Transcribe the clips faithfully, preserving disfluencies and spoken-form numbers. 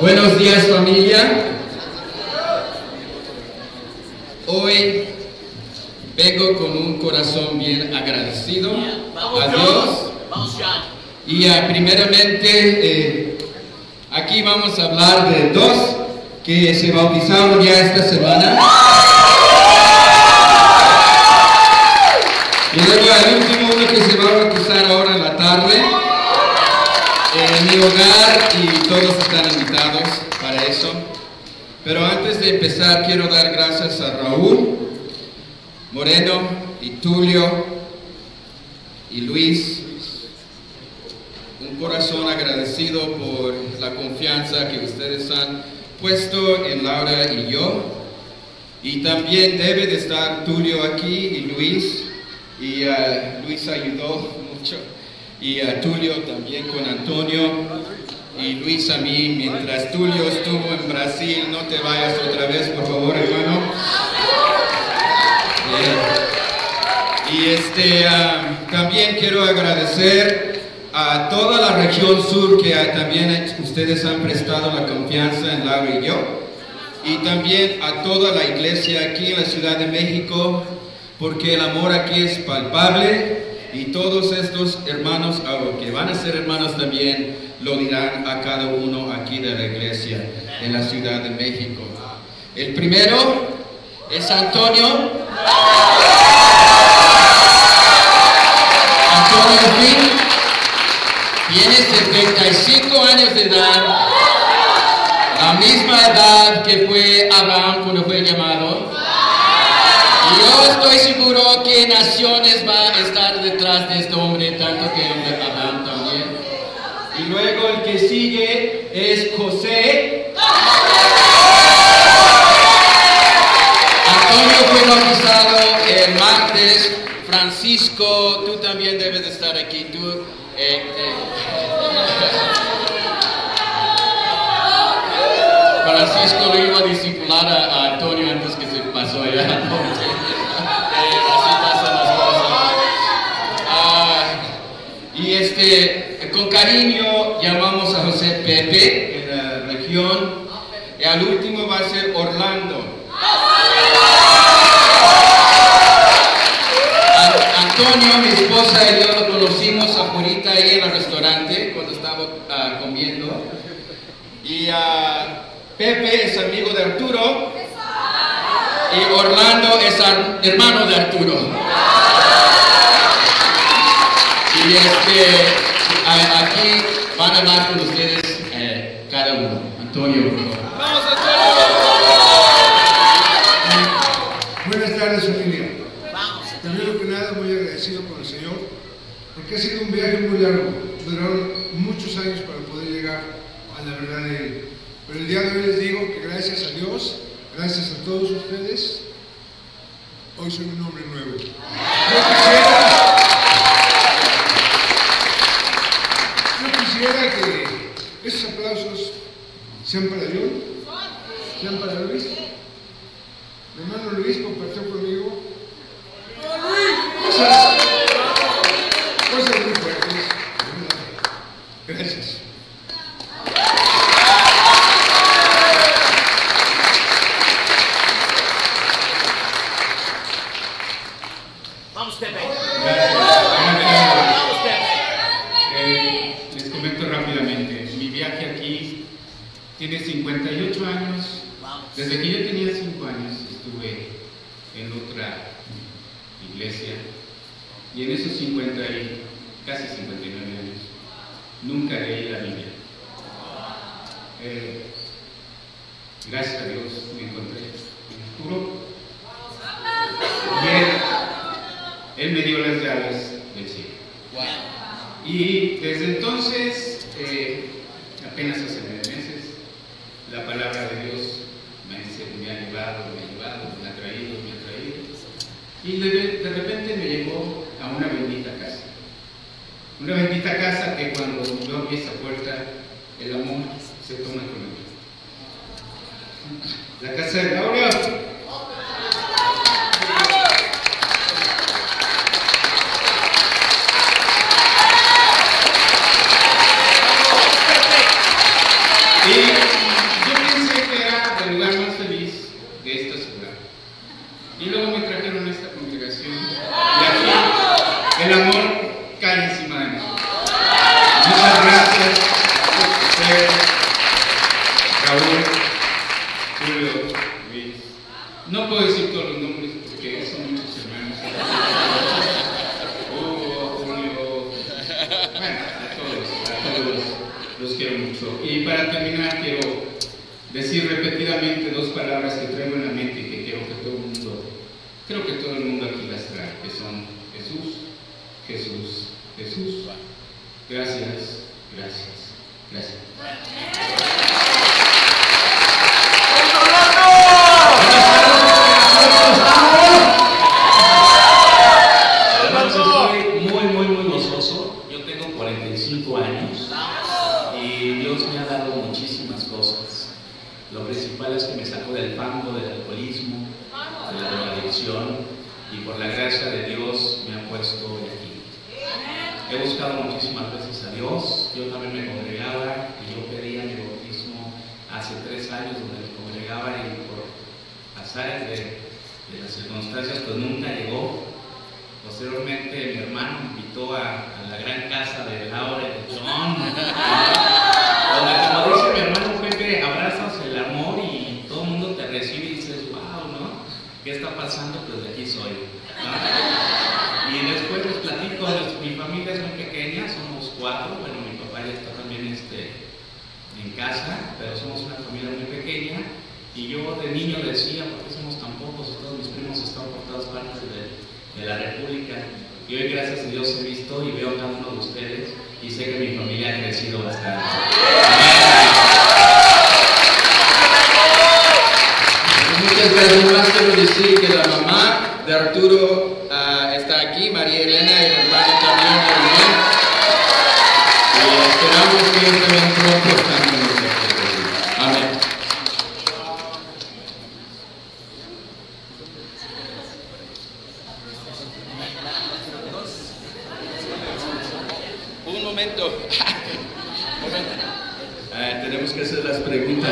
Buenos días, familia. Hoy vengo con un corazón bien agradecido a Dios. Y uh, primeramente, eh, aquí vamos a hablar de dos que se bautizaron ya esta semana. Y luego el último, uno que se va a bautizar ahora en la tarde, en mi hogar, y todos están invitados para eso. Pero antes de empezar, quiero dar gracias a Raúl Moreno y Tulio y Luis. Un corazón agradecido por la confianza que ustedes han puesto en Laura y yo. Y también debe de estar Tulio aquí y Luis. Y uh, Luis ayudó mucho. Y uh, Tulio también con Antonio. Y Luis a mí, mientras Tulio estuvo en Brasil. No te vayas otra vez, por favor, hermano. Eh, y este, uh, también quiero agradecer a toda la región sur que uh, también ustedes han prestado la confianza en Laura y yo. Y también a toda la iglesia aquí en la Ciudad de México, porque el amor aquí es palpable. Y todos estos hermanos, que van a ser hermanos también, lo dirán a cada uno aquí de la iglesia en la Ciudad de México. El primero es Antonio. Antonio Finn tiene setenta y cinco años de edad, la misma edad que fue Abraham cuando fue llamado. Y yo estoy seguro que naciones va a estar detrás de este hombre, tanto que Abraham también. Y luego el que sigue es José. Antonio fue bautizado el martes. Francisco, tú también debes de estar aquí. Tú, eh, eh. Francisco le iba a discipular a, a Antonio antes que se pasó allá. Y este, con cariño llamamos a José Pepe en la región. Y al último va a ser Orlando. Antonio, mi esposa y yo lo conocimos afuera ahí en el restaurante cuando estaba uh, comiendo. Y uh, Pepe es amigo de Arturo. Y Orlando es hermano de Arturo. Y este, aquí van a hablar con ustedes eh, cada uno. Antonio, por favor. ¡Vamos, Antonio! Buenas tardes, familia. Primero que nada, muy agradecido con el Señor, porque ha sido un viaje muy largo. Duraron muchos años para poder llegar a la verdad de Él. Pero el día de hoy les digo que gracias a Dios, gracias a todos ustedes, hoy soy un hombre nuevo. Yo quisiera... Quisiera que esos aplausos sean para Dios, sean para Luis. Mi hermano Luis compartió conmigo cosas, cosas muy fuertes. Gracias. Vamos, Pepe. Gracias. Vamos, Pepe. Eh, les comento rápidamente. Mi viaje aquí tiene cincuenta y ocho años. Desde que yo tenía cinco años estuve en otra iglesia. Y en esos cincuenta y casi cincuenta y nueve años nunca leí la Biblia. Eh, gracias a Dios me encontré en el puro. Y él, él me dio las llaves del cielo. Wow. Y desde entonces, eh, apenas hace nueve meses, la palabra de Dios me, me ha llevado, me ha llevado, me ha traído, me ha traído. Y de, de repente me llevó a una bendita casa. Una bendita casa que cuando yo abrí esa puerta, el amor se toma con él. La casa de Laura. Y Raúl, Julio, Luis. No puedo decir todos los nombres porque son muchos hermanos. Hugo, Julio. Bueno, a todos, a todos los quiero mucho. Y para terminar, quiero decir repetidamente dos palabras que traigo en la mente y que quiero que todo el mundo, creo que todo el mundo aquí las trae, que son Jesús, Jesús, Jesús. Gracias, gracias, gracias. Estoy muy, muy, muy gozoso. Yo tengo cuarenta y cinco años y Dios me ha dado muchísimas cosas. Lo principal es que me sacó del fango del alcoholismo, de la drogadicción, y por la gracia de Dios me ha puesto aquí. He buscado muchísimas veces a Dios. Yo también me congregaba y yo pedía mi bautismo hace tres años donde me congregaba, y por azares de, de las circunstancias pues nunca llegó. Posteriormente mi hermano me invitó a, a la gran casa de Laura y de John, donde, como dice mi hermano Pepe, abrazas el amor y todo el mundo te recibe y dices, wow, ¿no? ¿Qué está pasando? Pues de aquí soy, ¿no? Y después les platico, mi familia es muy pequeña, somos cuatro, bueno, mi papá ya está también este, en casa, pero somos una familia muy pequeña, y yo de niño decía, ¿por qué somos tan pocos? Y todos mis primos están por todas partes de, de la República, y hoy gracias a Dios he visto y veo a cada uno de ustedes, y sé que mi familia ha crecido bastante. Muchas gracias. Más quiero decir que la mamá de Arturo uh, está aquí, María Elena, y el hermano también, también. Y esperamos que ellos también pronto estén con nosotros. Amén. Un momento. Un momento. Uh, tenemos que hacer las preguntas.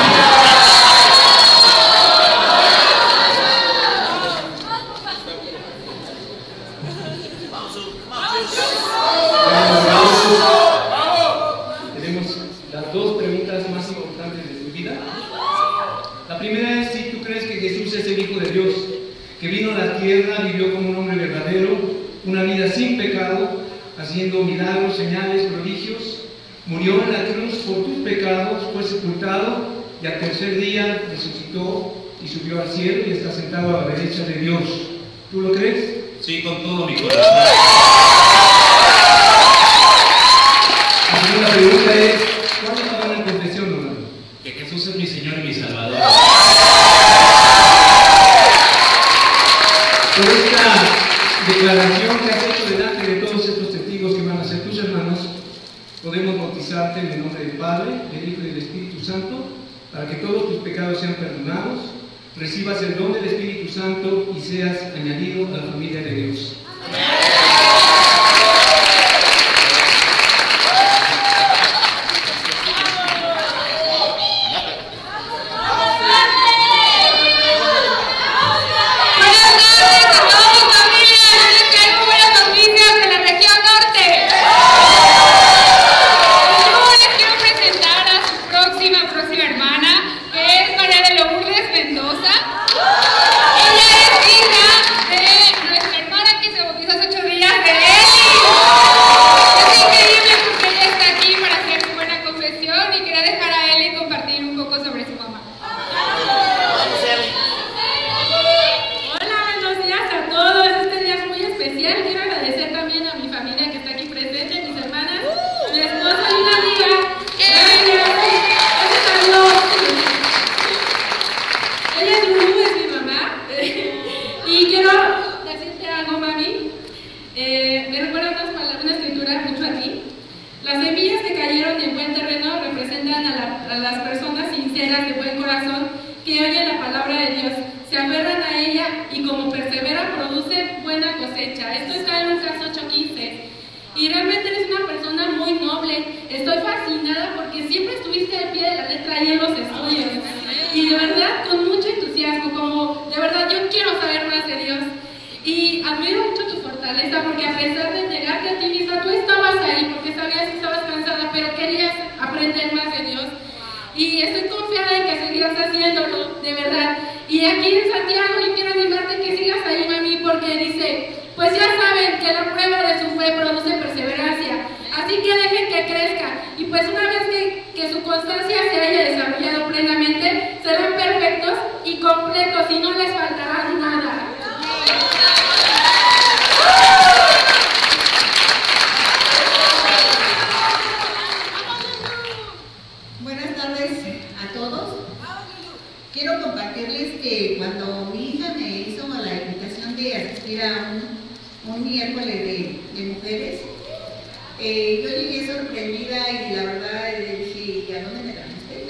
Tenemos las dos preguntas más importantes de tu vida. La primera es si tú crees que Jesús es el Hijo de Dios, que vino a la tierra, vivió como un hombre verdadero, una vida sin pecado, haciendo milagros, señales, prodigios, murió en la cruz por tus pecados, fue sepultado y al tercer día resucitó y subió al cielo y está sentado a la derecha de Dios. ¿Tú lo crees? Sí, con todo mi corazón. La segunda pregunta es, ¿cuál es tu buena confesión, hermano? Que Jesús es mi Señor y mi Salvador. Por esta declaración que has hecho delante de todos estos testigos que van a ser tus hermanos, podemos bautizarte en el nombre del Padre, del Hijo y del Espíritu Santo, para que todos tus pecados sean perdonados, recibas el don del Espíritu Santo y seas añadido a la familia de Dios. y estoy confiada en que seguirás haciéndolo, de verdad. Y aquí en Santiago yo quiero animarte que sigas ahí, mami, porque dice, pues ya saben que la prueba de su fe produce perseverancia, así que dejen que crezca, y pues una vez que, que su constancia se haya desarrollado plenamente, serán perfectos y completos y no les faltará nada. Buenas tardes a todos. Quiero compartirles que cuando mi hija me hizo la invitación de asistir a un, un miércoles de, de mujeres, eh, yo llegué sorprendida y la verdad le dije, ¿y a dónde me trajiste?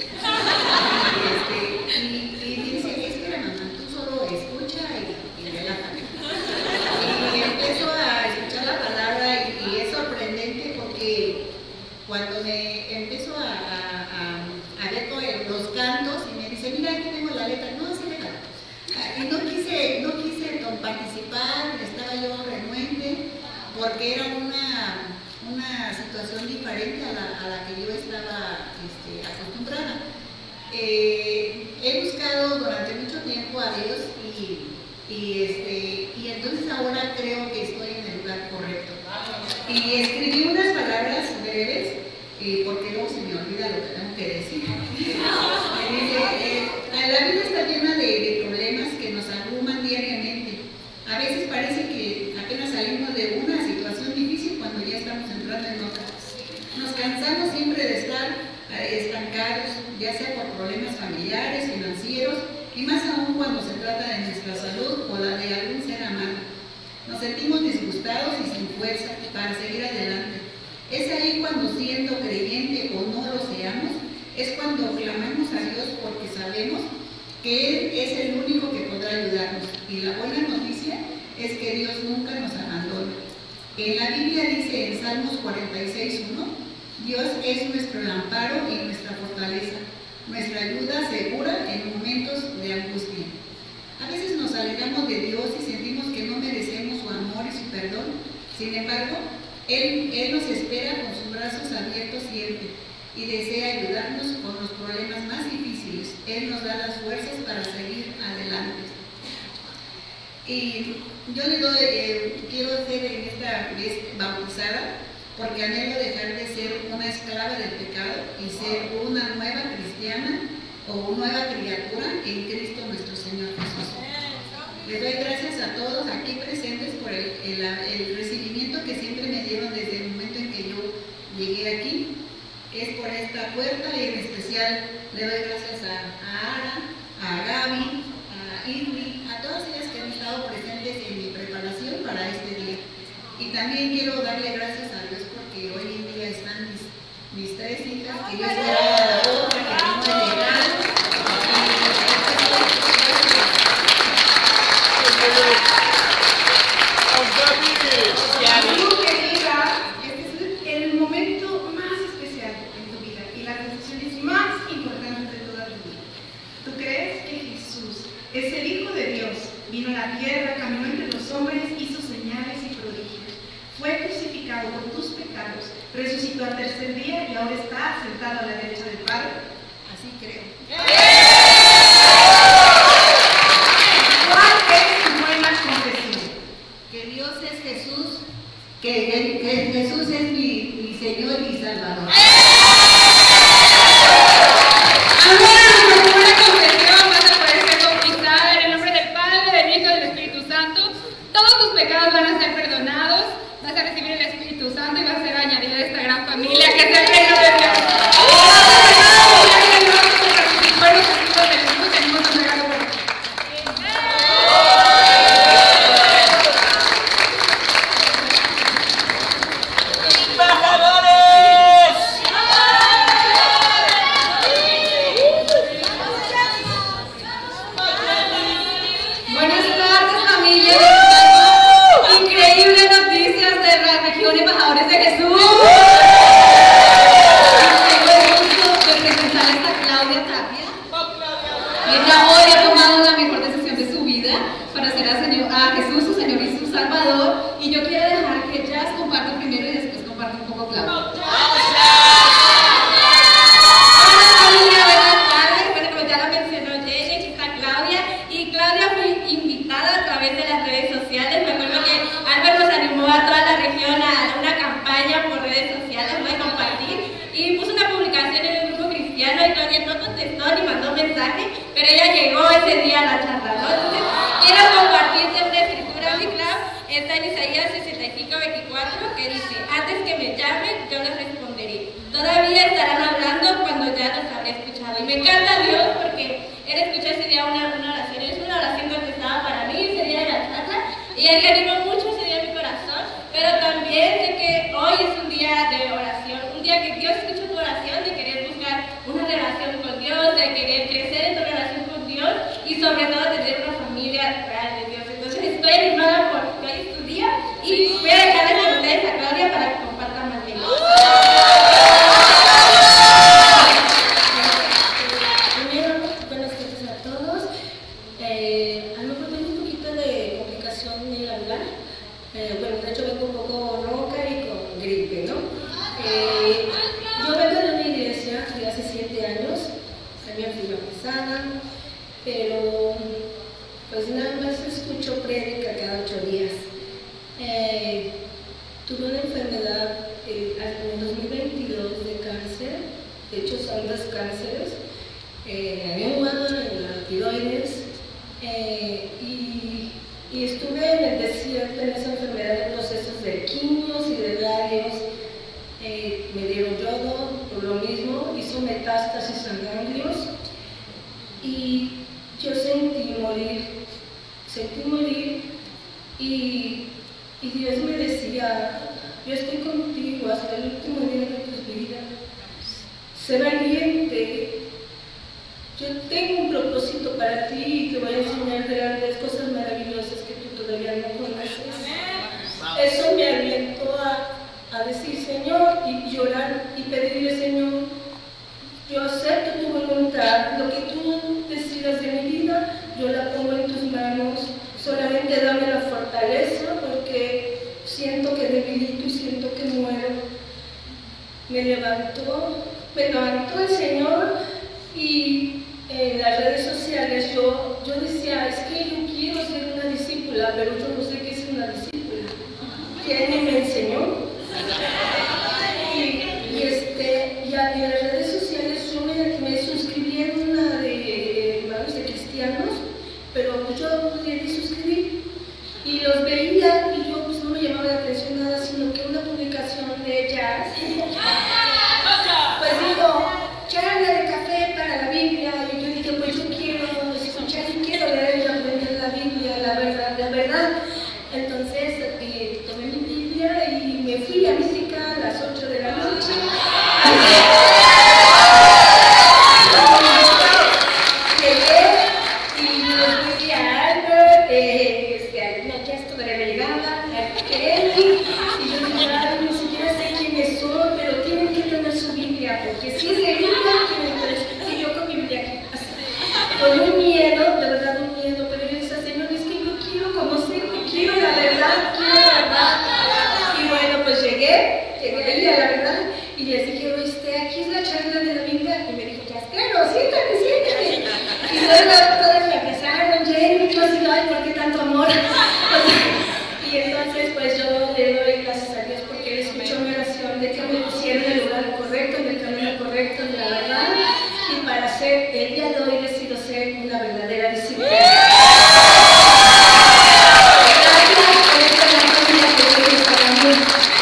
y, este, y, y dice, espera mamá, tú solo escucha y, y relájate. Y empiezo a escuchar la palabra y, y es sorprendente porque cuando me empiezo a, a, a, a ver los cantos y me dice, mira, aquí tengo la letra, no, sí, déjala. Y no quise, no quise participar, estaba yo renuente, porque era una, una situación diferente a la, a la que yo estaba este, acostumbrada. Eh, he buscado durante mucho tiempo a Dios y, y, este, y entonces ahora creo que estoy en el lugar correcto. Y escribí unas palabras breves, eh, porque luego se me olvida lo que tengo que decir. Dice, eh, la vida está llena de, de problemas que nos abruman diariamente. A veces parece que apenas salimos de una situación difícil cuando ya estamos entrando en otra. Nos cansamos siempre de estar eh, estancados, ya sea por problemas familiares, financieros, y más aún cuando se trata de nuestra salud o la de algún ser amado. Nos sentimos disgustados y sin fuerza para seguir adelante. Es ahí cuando, siendo creyente o no lo seamos, es cuando clamamos a Dios porque sabemos que Él es el único que podrá ayudarnos. Y la buena noticia es que Dios nunca nos abandona. En la Biblia dice en Salmos cuarenta y seis, uno, Dios es nuestro amparo y nuestra fortaleza, nuestra ayuda segura en momentos de angustia. A veces nos alejamos de Dios y sentimos que no merecemos su amor y su perdón. Sin embargo, Él, Él nos espera con sus brazos abiertos siempre y desea ayudarnos con los problemas más difíciles. Él nos da las fuerzas para seguir adelante. Y yo le doy, eh, quiero ser en esta vez bautizada porque anhelo dejar de ser una esclava del pecado y ser una nueva cristiana o nueva criatura en Cristo nuestro Señor Jesús. Les doy gracias a todos aquí presentes por el, el, el recibimiento que siempre me dieron desde el momento en que yo llegué aquí. Es por esta puerta y en especial le doy gracias a, a Ara, a Gaby, a Irmi, a todas ellas que han estado presentes en mi preparación para este día. Y también quiero darle gracias a Dios porque hoy en día están mis, mis tres hijas, que yo esperaba a la otra, que no he llegado. Tú, querida, este es el momento más especial en tu vida y las decisiones más importantes de toda tu vida. ¿Tú crees que Jesús es el Hijo de Dios? Vino a la tierra, caminó entre los hombres, hizo señales y prodigios. Fue crucificado por tus pecados, resucitó al tercer día y ahora está sentado a la derecha del Padre. Así creo. ¿Cuál es tu buena confesión? Que Dios es Jesús, que, que, que Jesús es mi, mi Señor y Salvador. Amén. Nuestra buena confesión vas a poder ser bautizada en el nombre del Padre, del Hijo y del Espíritu Santo. Todos tus pecados van a ser perdonados, vas a recibir el Espíritu Santo y vas a ser añadida a esta gran familia que es el reino de Dios. Buenas tardes, familia. Increíbles noticias de la región Embajadores de Jesús. Tengo el gusto de presentar a esta Claudia Tapia. Ella hoy ha tomado la mejor decisión de su vida para hacer a, señor, a Jesús su Señor y su Salvador. Y yo quiero dejar que Jazz comparta primero y después comparta un poco Claudia. Hola, familia. ni mandó mensaje, pero ella llegó ese día a la charla, ¿no? Entonces, quiero compartirte una escritura, mi Clau, está en Isaías sesenta y cinco, veinticuatro, que dice, antes que me llamen, yo les responderé. Todavía estarán hablando cuando ya los habré escuchado. Y me encanta Dios porque él escuchó ese día una, una oración. Es una oración que estaba para mí ese día de la charla. Y él le animó mucho ese día en mi corazón. Pero también sé que hoy es un día de oración. Un día que Dios escucha tu oración, de querer buscar una relación con Dios, de querer crecer en tu relación con Dios y sobre todo tener una familia real de Dios. Entonces estoy animada porque hoy es tu día y voy a dejarles a ustedes a Claudia para que compartan más bien. Eh, bueno, de hecho vengo un poco ronca y con gripe, ¿no? Eh, yo vengo de una iglesia de hace siete años, también fui bautizada, pero pues nada más escucho prédica cada ocho días. Eh, tuve una enfermedad eh, en el dos mil veintidós de cáncer, de hecho son dos cánceres, eh, en el hígado, en la tiroides, eh, y Y estuve en el desierto en esa enfermedad de procesos de quimios y de radios. Eh, me dieron yodo por lo mismo, hizo metástasis en ganglios y yo sentí morir, sentí morir y, y Dios me decía, yo estoy contigo hasta el último día de tu vida, sé valiente. Yo tengo un propósito para ti y te voy a enseñar grandes cosas maravillosas que tú todavía no conoces. Eso me alientó a, a decir, Señor, y llorar y pedirle, Señor, yo acepto tu voluntad, lo que tú decidas de mi vida, yo la pongo en tus manos, solamente dame la fortaleza porque siento que debilito y siento que muero. Me levantó, me levantó el Señor y en las redes sociales yo, yo decía, es que yo quiero ser una discípula, pero yo no sé qué es una discípula. ¿Quién me enseñó? Y, y, este, y en las redes sociales yo me, me suscribí en una de hermanos de cristianos, pero yo no podía ni suscribir. Y los veía y yo pues no me llamaba la atención nada, sino que una publicación de ellas, pues digo, charla de café para la Biblia, y yo dije, pues yo quiero escuchar y quiero leer y aprender la Biblia, la verdad, la verdad. Entonces eh, tomé mi Biblia y me fui a Mística a las ocho de la noche. Llegué y los fui a Albert, eh, este, no, ya esto de la llegada, a Kelly, y yo dije, ay, ni siquiera sé quiénes son, pero tienen que tener su Biblia, porque si es de Biblia, y yo con mi Biblia aquí, así, con un miedo, de verdad un miedo, pero yo decía, Señor, es que yo quiero conocerte, quiero la verdad, quiero la verdad. Y bueno, pues llegué, llegué ahí a la verdad, y les dije, este, aquí es la charla de la Biblia, y me dijo, ya, claro, siéntate, siéntate. Y luego todas me abrazaron, Jenny, yo así, ay, ¿por qué tanto amor? Y entonces, pues yo le doy gracias a Dios porque Él escuchó mi oración de que me pusiera en el lugar correcto, en el camino correcto, en la verdad, y para ser, el día de hoy decido ser una verdadera discípula. Gracias por esta gran familia que tienes para mí.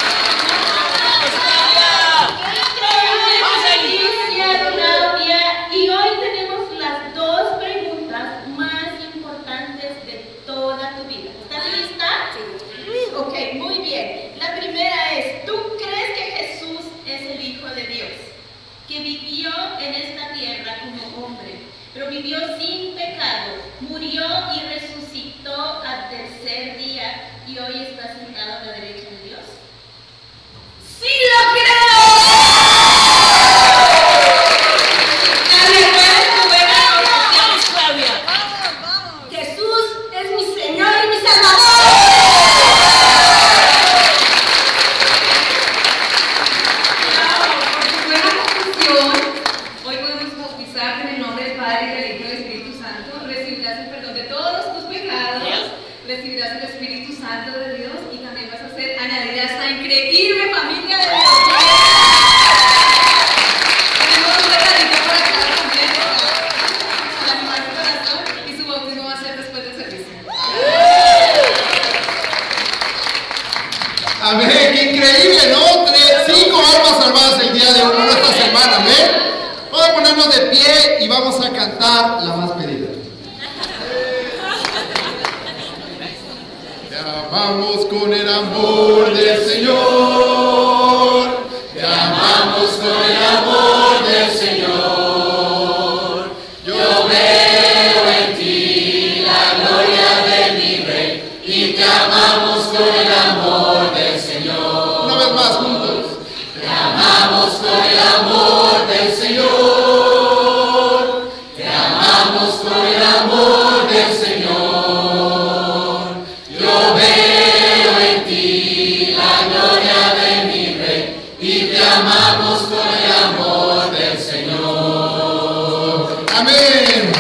Y hoy tenemos las dos preguntas más importantes de toda tu vida. ¿Estás lista? Sí. Ok, muy bien. La primera es, ¿tú crees que Jesús es el Hijo de Dios? Que vivió en esta tierra como hombre, pero vivió sin pecado, murió y resucitó al tercer día y hoy está sentado a la derecha de Dios. ¡Sí lo creo! Jesús es mi Señor y mi Salvador. Por su buena confesión, hoy podemos bautizarte en el nombre del Padre, y del Hijo y del Espíritu Santo. Recibirás el perdón de todos tus pecados, recibirás el Espíritu Santo de Dios y también vas a ser añadida a esta increíble familia de Dios. Tenemos un regalito para cada familia. ponernos de pie y vamos a cantar la más pedida. Te amamos con el amor del Señor. Te amamos con el amor del Señor. Yo veo en ti la gloria de mi Rey y te amamos con el amor del Señor. Una vez más juntos. Te amamos con el amor del Señor. Te amamos con el amor del Señor. Yo veo en ti la gloria de mi Rey y te amamos con el amor del Señor. Amén.